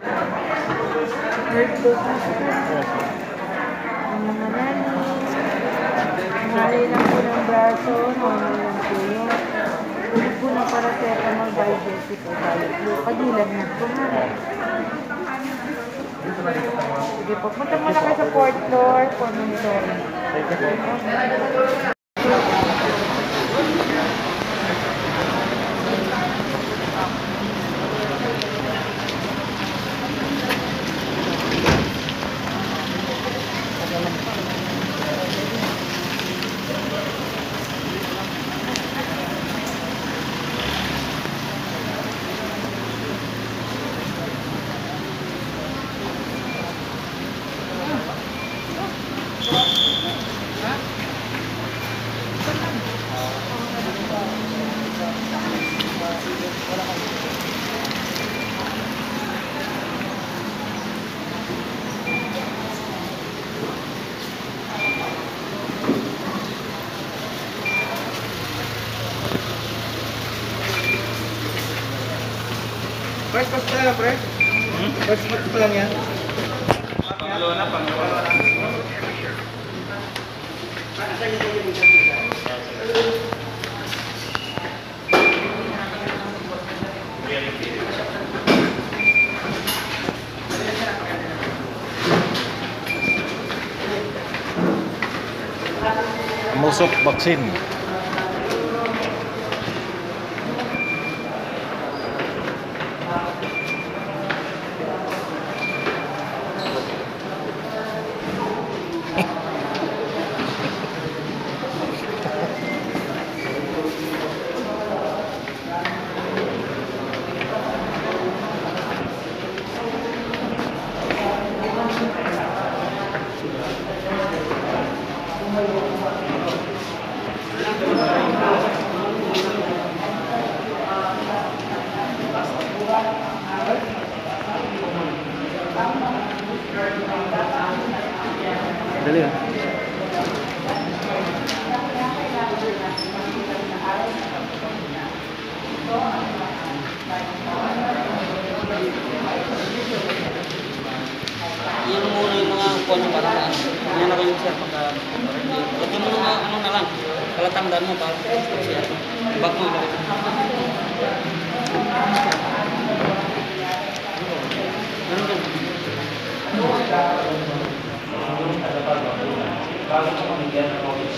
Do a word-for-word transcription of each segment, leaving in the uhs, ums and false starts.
Heard ko sa ang mga nanis. Mahali lang po ng braso, normal lang po yun. Ulit po ng paracetamol by Jessie po tayo. Pagilan na po ha. Sige po, punta muna kayo sa fourth floor for monitoring. First pass pa lang, pre? Hmm? First pass pa lang yan? Pangalo na, pangalo na. Musok vaksin. Dali ah. Yan muna yung mga kuha ng paraan. Yan na kayo sir pagka lagyan mo mga ano na lang. Kalatandaan mo para siya. Bag mo. Ganun din. Bago ko pamigyan ng office.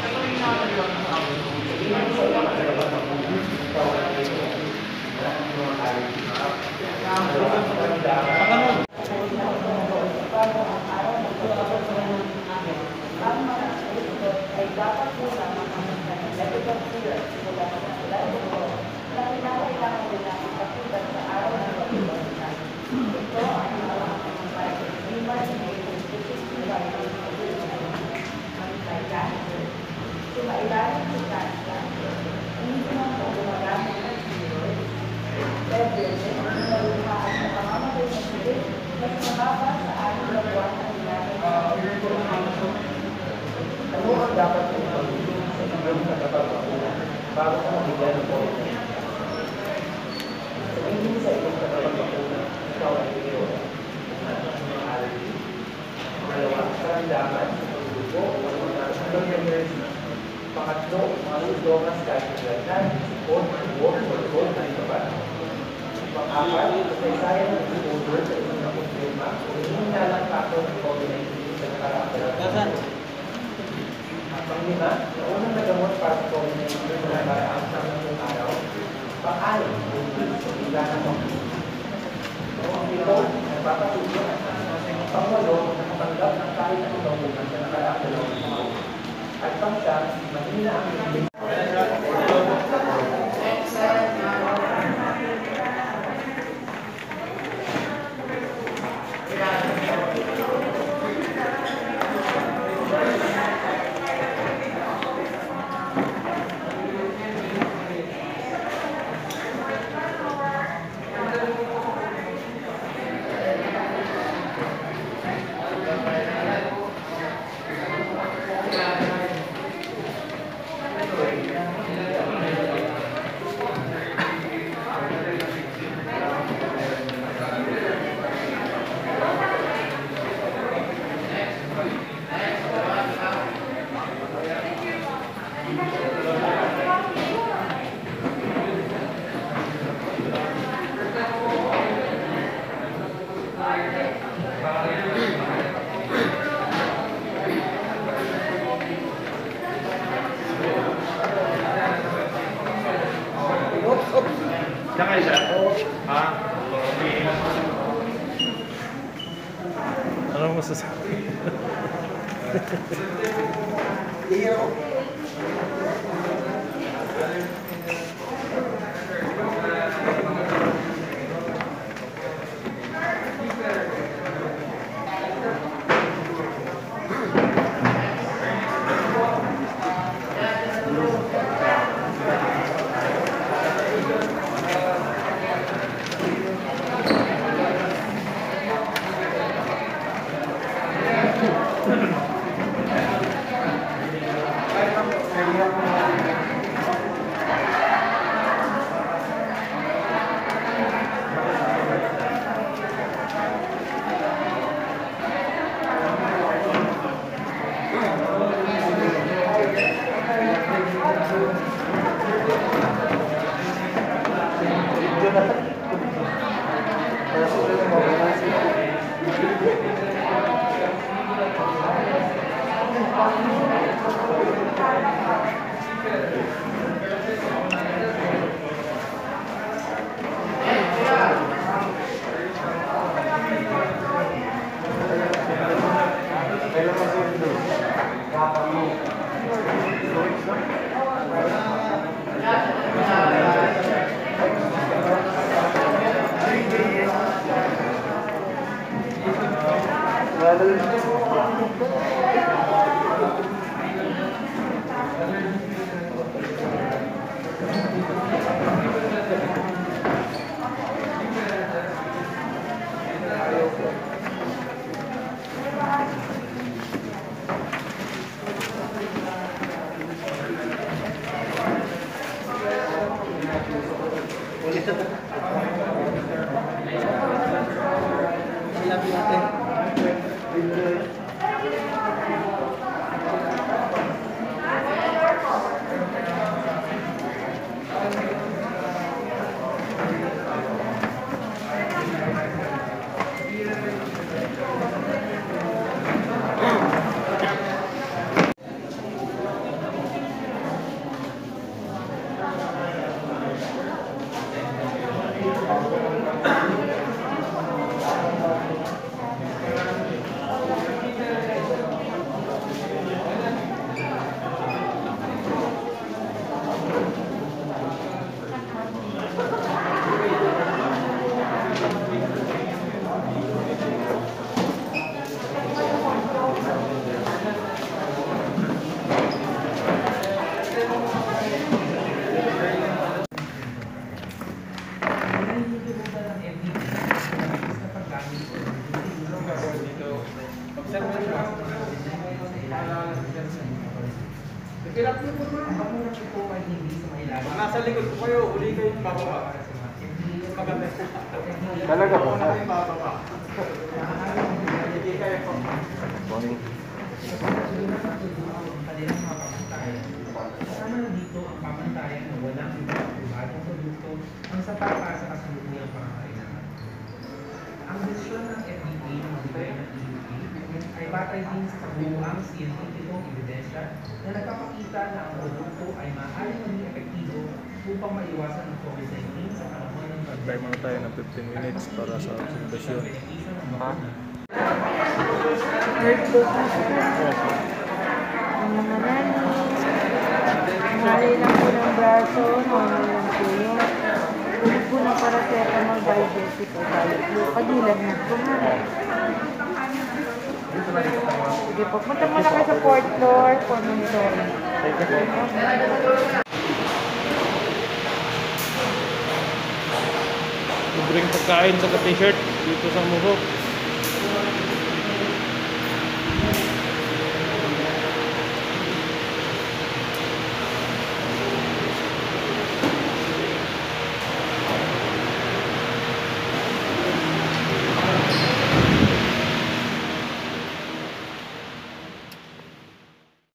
Dapat po sa katapatunan bago ko mabigyan ng policy. Sabihin sa iyong katapatunan, ikaw ay iyo ng allergy. Pangalawa, karamdaman sa pagdugo o mga pangatlo, mga ludokas kahit ng landan, sipon, buwok, bulbol, na ito ba? Pang-apat, kasaysayan ng disorder sa isang nakumpirma o hindi na lang kako ng COVID nineteen sa nakaraang. Panglima, na unang nagamot para sa COVID nineteen na nakaraang sa mga araw. Pang-alim, sa bigla ng COVID. Ang pito, nagpapatuloy at pang-walo, nakatanggap ng kahit ng dokumen sa nakaraang dalawang mga. At pang-siyam, mahina ang mga. Diyan kayo siya? Ha? Ano mo masasabi? Nasa likod ko kayo, uli kayo yung bababa. Maganda. Talaga ba? Yung bababa. Hindi kayo po. Kasama na dito ang pamantayan na walang ibang produkto ang sapat para sa kasalukuyang pangangailangan. Ang desisyon ng F D A ng magbigay ng E U A ay batay din sa kabuuang siyentipikong ebidensya na nagpapakita na ang produkto ay maaaring maging epektibo upang maiwasan ang COVID nineteen sa panahon ng Try muna tayo ng fifteen minutes para sa presentasyon. Ha? Third dose na siya. Ang mga nani. Mali lang po ng braso. Normal lang po yun. Tulog po ng paracetamol by Jessie po tayo. Padilag na po ha. Sige po. Punta muna kayo sa fourth floor for monitoring. Libreng pagkain sa t-shirt dito sa Muhok.